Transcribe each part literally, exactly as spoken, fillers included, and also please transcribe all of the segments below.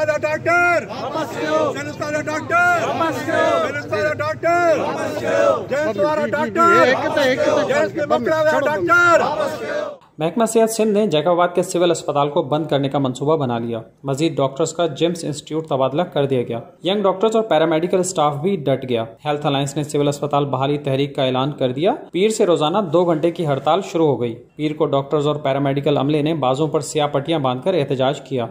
वाला डॉक्टर, जेम्स वाला डॉक्टर, जेम्स वाला डॉक्टर, जेम्स वाला डॉक्टर, जेम्स में मोकला वाला डॉक्टर। महकमा सेहत सिंध ने जैकबाबाद के सिविल अस्पताल को बंद करने का मंसूबा बना लिया। मजीद डॉक्टर्स का जेम्स इंस्टीट्यूट तबादला कर दिया गया। यंग डॉक्टर्स और पैरामेडिकल स्टाफ भी डट गया। हेल्थ अलायंस ने सिविल अस्पताल बहाली तहरीक का ऐलान कर दिया। पीर से रोजाना दो घंटे की हड़ताल शुरू हो गई। पीर को डॉक्टर्स और पैरामेडिकल अमले ने बाजों पर स्याह पट्टियां बांधकर एहतजाज किया।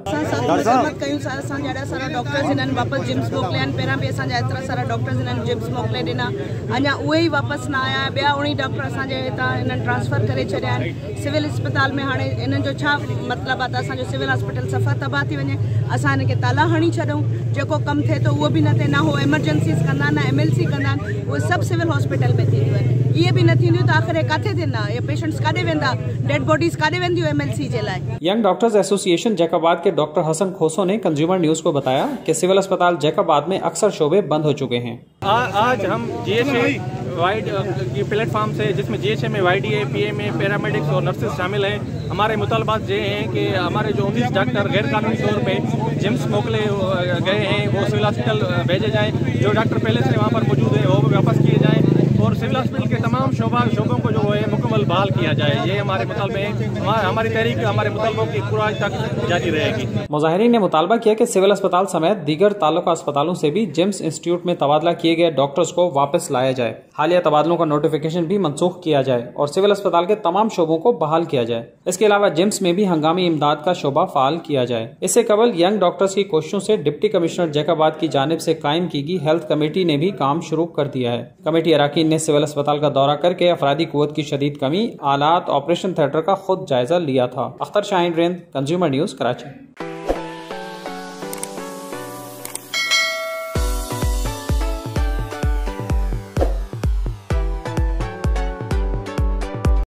सिविल अस्पताल में हाणे इन जो छा मतलब आहे त असांजो सिविल हॉस्पिटल सफ़ा तबाह थी वञे, असां हिनखे ताला हणी छॾूं, जेको कमु थिए थो उहो बि न थिए, ना हो एमरजेंसीज़ कंदा न एम एल सी कंदा आहिनि, उहे सभु सिविल हॉस्पिटल में थींदियूं आहिनि। इहे बि न थींदियूं त आख़िर किथे थींदा, इहे पेशेंट्स काॾे वेंदा, डेड बॉडीज़ काॾे वेंदियूं एम एल सी जे लाइ। यंग डॉक्टर्स एसोसिएशन जैकबाबाद के डॉक्टर हसन खोसो ने कंज्यूमर न्यूज को बताया कि सिविल अस्पताल जैकबाबाद में अक्सर शोबे बंद हो चुके हैं। आज हम जीएचए वाइड की प्लेटफॉर्म से, जिसमें जीएचए में वाईडीए, पीएमए, पैरामेडिक्स और नर्सेज शामिल हैं, हमारे मुतालबात ये हैं कि हमारे जो उन्नीस डॉक्टर गैर कानूनी तौर पे जिम्स मोकले गए हैं वो सिविल हॉस्पिटल भेजे जाएँ। जो डॉक्टर पहले से वहाँ पर मौजूद हैं वो भी वापस किए जाएँ और सिविल हॉस्पिटल के तमाम शोबा शोबों को जो है मुकम्मल बहाल किया जाए। ये हमारे मुतालबे हैं। हमारी तहरीक हमारे मुतालबों की पूरा तक जारी रहेगी। मुजाहिरीन ने मुतालबा किया कि सिविल अस्पताल समेत दीगर ताल्लुका अस्पतालों से भी जेम्स इंस्टीट्यूट में तबादला किए गए डॉक्टर्स को वापस लाया जाए। हालिया तबादलों का नोटिफिकेशन भी मनसूख किया जाए और सिविल अस्पताल के तमाम शोबों को बहाल किया जाए। इसके अलावा जेम्स में भी हंगामी इमदाद का शोबा फाल किया जाए। इससे कबल यंग डॉक्टर्स की कोशिशों से डिप्टी कमिश्नर जैकबाबाद की जानिब से कायम की गई हेल्थ कमेटी ने भी काम शुरू कर दिया है। कमेटी अराकीन ने सिविल अस्पताल का दौरा करके अफरादी कुव्वत की शदीद कमी, आलात, ऑपरेशन थिएटर का खुद जायजा लिया था। Akhtar Shaheen Rind, consumer news, Karachi.